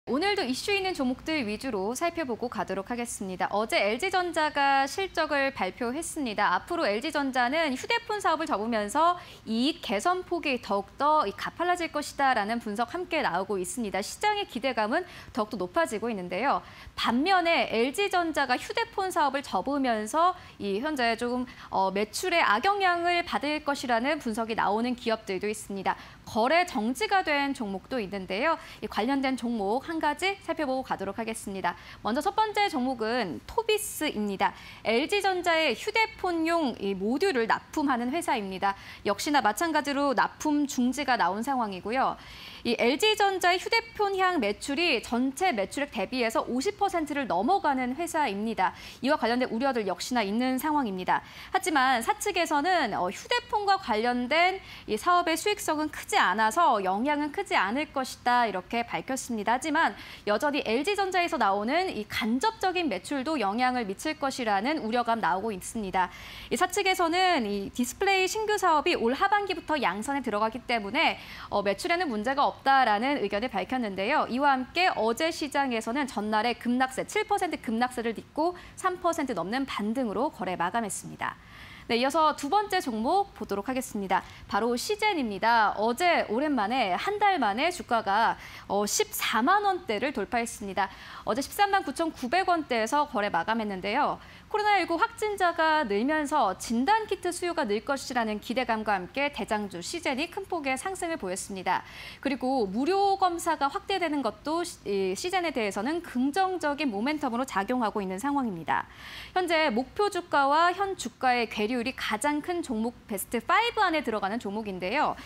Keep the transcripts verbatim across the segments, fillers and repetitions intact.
오늘도 이슈 있는 종목들 위주로 살펴보고 가도록 하겠습니다. 어제 엘지전자가 실적을 발표했습니다. 앞으로 엘지전자는 휴대폰 사업을 접으면서 이익 개선 폭이 더욱더 가팔라질 것이다라는 분석 함께 나오고 있습니다. 시장의 기대감은 더욱더 높아지고 있는데요. 반면에 엘지전자가 휴대폰 사업을 접으면서 이 현재 조금 어, 매출의 악영향을 받을 것이라는 분석이 나오는 기업들도 있습니다. 거래 정지가 된 종목도 있는데요. 이 관련된 종목 한 가지 살펴보고 가도록 하겠습니다. 먼저 첫 번째 종목은 토비스입니다. 엘지전자의 휴대폰용 이 모듈을 납품하는 회사입니다. 역시나 마찬가지로 납품 중지가 나온 상황이고요. 이 엘지전자의 휴대폰향 매출이 전체 매출액 대비해서 오십 퍼센트를 넘어가는 회사입니다. 이와 관련된 우려들 역시나 있는 상황입니다. 하지만 사측에서는 휴대폰과 관련된 이 사업의 수익성은 크지 않아서 영향은 크지 않을 것이다 이렇게 밝혔습니다. 하지만 여전히 엘지전자에서 나오는 이 간접적인 매출도 영향을 미칠 것이라는 우려감 나오고 있습니다. 이 사측에서는 이 디스플레이 신규 사업이 올 하반기부터 양산에 들어가기 때문에 어, 매출에는 문제가 없다라는 의견을 밝혔는데요. 이와 함께 어제 시장에서는 전날에 급락세 칠 퍼센트 급락세를 딛고 삼 퍼센트 넘는 반등으로 거래 마감했습니다. 네, 이어서 두 번째 종목 보도록 하겠습니다. 바로 시젠입니다. 어제 오랜만에 한 달 만에 주가가 십사만 원대를 돌파했습니다. 어제 십삼만 구천구백 원대에서 거래 마감했는데요. 코로나십구 확진자가 늘면서 진단키트 수요가 늘 것이라는 기대감과 함께 대장주 시젠이 큰 폭의 상승을 보였습니다. 그리고 무료 검사가 확대되는 것도 시젠에 대해서는 긍정적인 모멘텀으로 작용하고 있는 상황입니다. 현재 목표 주가와 현 주가의 괴리율이 가장 큰 종목 베스트 오 안에 들어가는 종목인데요.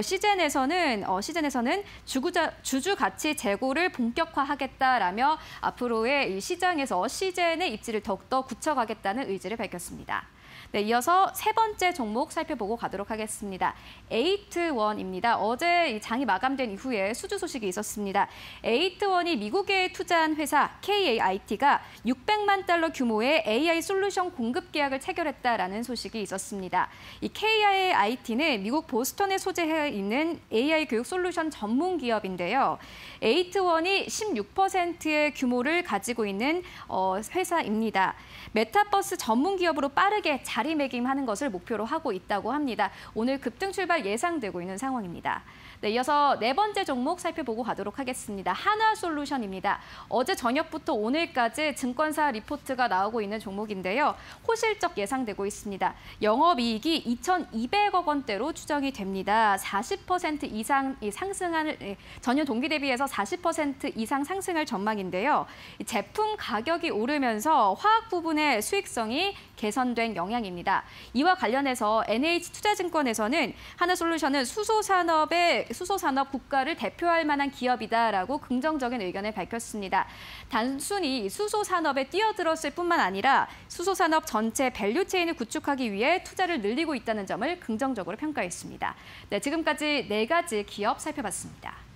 시젠에서는 어, 시젠에서는 주구자, 주주 가치 재고를 본격화하겠다라며 앞으로의 이 시장에서 시젠의 입지를 더욱더 굳혀가겠다는 의지를 밝혔습니다. 네, 이어서 세 번째 종목 살펴보고 가도록 하겠습니다. 에이트원입니다. 어제 이 장이 마감된 이후에 수주 소식이 있었습니다. 에이트원이 미국에 투자한 회사 케이에이아이티가 육백만 달러 규모의 에이아이 솔루션 공급 계약을 체결했다라는 소식이 있었습니다. 이 케이에이아이티는 미국 보스턴에 소재해 있는 에이아이 교육 솔루션 전문 기업인데요. 에이트원이 십육 퍼센트의 규모를 가지고 있는 어, 회사입니다. 메타버스 전문 기업으로 빠르게 자리매김하는 것을 목표로 하고 있다고 합니다. 오늘 급등 출발 예상되고 있는 상황입니다. 네, 이어서 네 번째 종목 살펴보고 가도록 하겠습니다. 한화솔루션입니다. 어제 저녁부터 오늘까지 증권사 리포트가 나오고 있는 종목인데요. 호실적 예상되고 있습니다. 영업이익이 이천이백억 원대로 추정이 됩니다. 사십 퍼센트 이상 상승할 전년 동기 대비해서 사십 퍼센트 이상 상승할 전망인데요. 제품 가격이 오르면서 화학 부분의 수익성이 개선된 영향입니다. 이와 관련해서 엔에이치투자증권에서는 한화솔루션은 수소산업의 수소산업 국가를 대표할 만한 기업이다라고 긍정적인 의견을 밝혔습니다. 단순히 수소산업에 뛰어들었을 뿐만 아니라 수소산업 전체 밸류체인을 구축하기 위해 투자를 늘리고 있다는 점을 긍정적으로 평가했습니다. 네, 지금까지 네 가지 기업 살펴봤습니다.